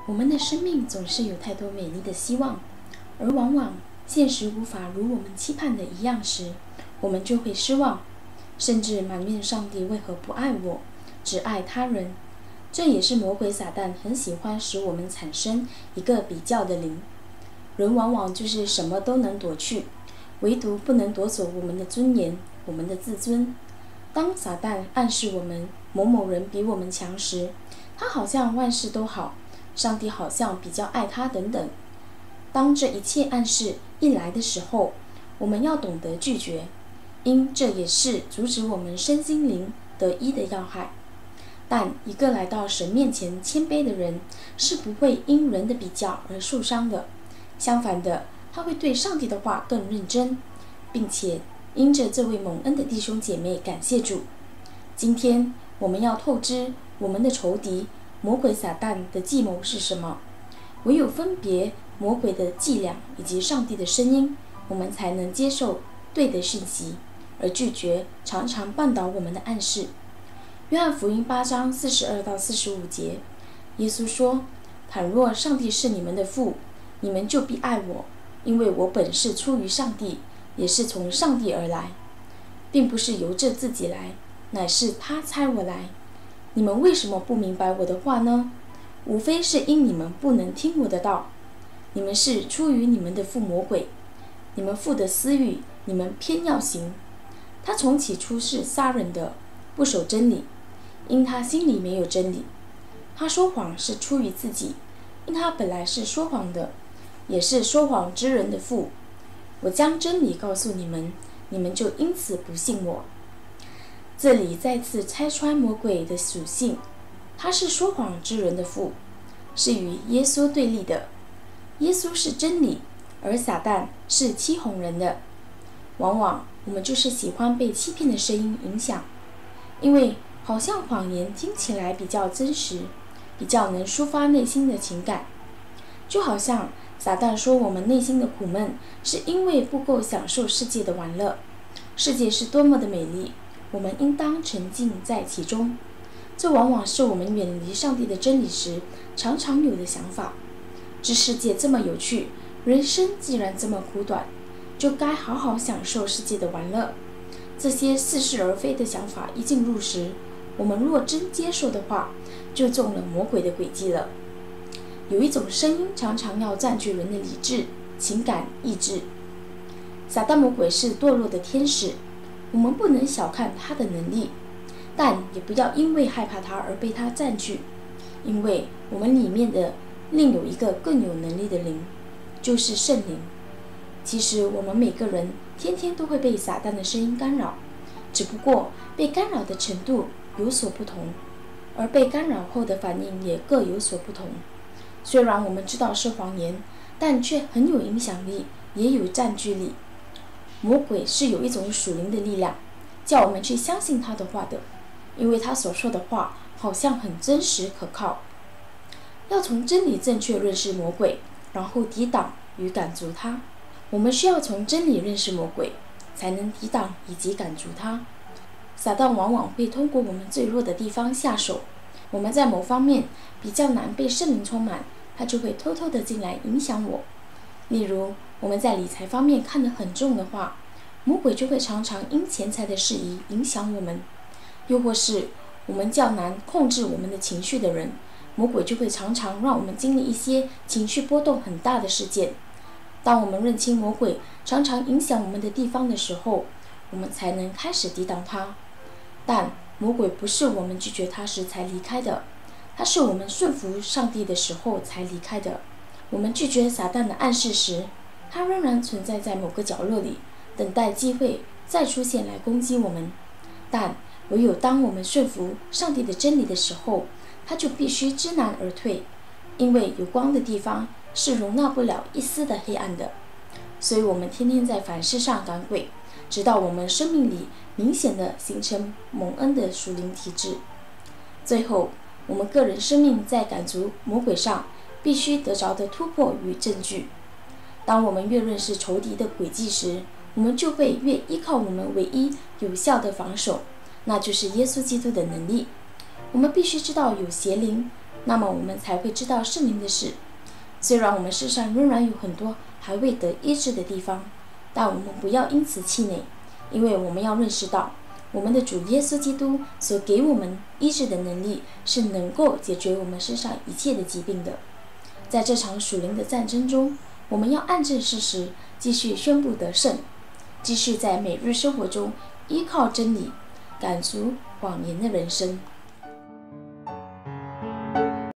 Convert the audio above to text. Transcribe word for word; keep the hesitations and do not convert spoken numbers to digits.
我们的生命总是有太多美丽的希望，而往往现实无法如我们期盼的一样时，我们就会失望，甚至埋怨上帝为何不爱我，只爱他人。这也是魔鬼撒旦很喜欢使我们产生一个比较的灵。人往往就是什么都能夺去，唯独不能夺走我们的尊严，我们的自尊。当撒旦暗示我们某某人比我们强时，他好像万事都好，上帝好像比较爱他等等。当这一切暗示一来的时候，我们要懂得拒绝，因这也是阻止我们身心灵得医的要害。但一个来到神面前谦卑的人，是不会因人的比较而受伤的。相反的，他会对上帝的话更认真，并且因着这位蒙恩的弟兄姐妹感谢主。今天我们要透支我们的仇敌魔鬼撒旦的计谋是什么？唯有分别魔鬼的伎俩以及上帝的声音，我们才能接受对的讯息，而拒绝常常绊倒我们的暗示。约翰福音八章四十二到四十五节，耶稣说：倘若上帝是你们的父，你们就必爱我，因为我本是出于上帝，也是从上帝而来，并不是由着自己来，乃是他差我来。你们为什么不明白我的话呢？无非是因你们不能听我的道。你们是出于你们的父魔鬼，你们父的私欲，你们偏要行。他从起初是杀人的，不守真理，因他心里没有真理。他说谎是出于自己，因他本来是说谎的，也是说谎之人的父。我将真理告诉你们，你们就因此不信我。这里再次拆穿魔鬼的属性，他是说谎之人的父，是与耶稣对立的。耶稣是真理，而撒旦是欺哄人的。往往我们就是喜欢被欺骗的声音影响，因为好像谎言听起来比较真实，比较能抒发内心的情感。就好像撒旦说我们内心的苦闷是因为不够享受世界的玩乐，世界是多么的美丽，我们应当沉浸在其中。这往往是我们远离上帝的真理时常常有的想法。这世界这么有趣，人生既然这么苦短，就该好好享受世界的玩乐。这些似是而非的想法一进入时，我们若真接受的话，就中了魔鬼的诡计了。有一种声音常常要占据人的理智、情感、意志。撒旦魔鬼是堕落的天使，我们不能小看他的能力，但也不要因为害怕他而被他占据，因为我们里面的另有一个更有能力的灵，就是圣灵。其实我们每个人天天都会被撒旦的声音干扰，只不过被干扰的程度有所不同，而被干扰后的反应也各有所不同。虽然我们知道是谎言，但却很有影响力，也有占据力。魔鬼是有一种属灵的力量，叫我们去相信他的话的，因为他所说的话好像很真实可靠。要从真理正确认识魔鬼，然后抵挡与赶逐他。我们需要从真理认识魔鬼，才能抵挡以及赶逐他。撒旦往往会通过我们最弱的地方下手。我们在某方面比较难被圣灵充满，他就会偷偷的进来影响我。例如，我们在理财方面看得很重的话，魔鬼就会常常因钱财的事宜影响我们。又或是我们较难控制我们的情绪的人，魔鬼就会常常让我们经历一些情绪波动很大的事件。当我们认清魔鬼常常影响我们的地方的时候，我们才能开始抵挡他。但魔鬼不是我们拒绝他时才离开的，他是我们顺服上帝的时候才离开的。我们拒绝撒旦的暗示时，他仍然存在在某个角落里，等待机会再出现来攻击我们。但唯有当我们顺服上帝的真理的时候，他就必须知难而退，因为有光的地方是容纳不了一丝的黑暗的。所以我们天天在凡事上赶鬼，直到我们生命里明显的形成蒙恩的属灵体质。最后，我们个人生命在赶逐魔鬼上必须得着的突破与证据。当我们越认识仇敌的诡计时，我们就会越依靠我们唯一有效的防守，那就是耶稣基督的能力。我们必须知道有邪灵那么我们才会知道圣灵的事。虽然我们世上仍然有很多还未得医治的地方，但我们不要因此气馁，因为我们要认识到，我们的主耶稣基督所给我们医治的能力是能够解决我们身上一切的疾病的。在这场属灵的战争中，我们要按正事实，继续宣布得胜，继续在每日生活中依靠真理，赶逐谎言的人生。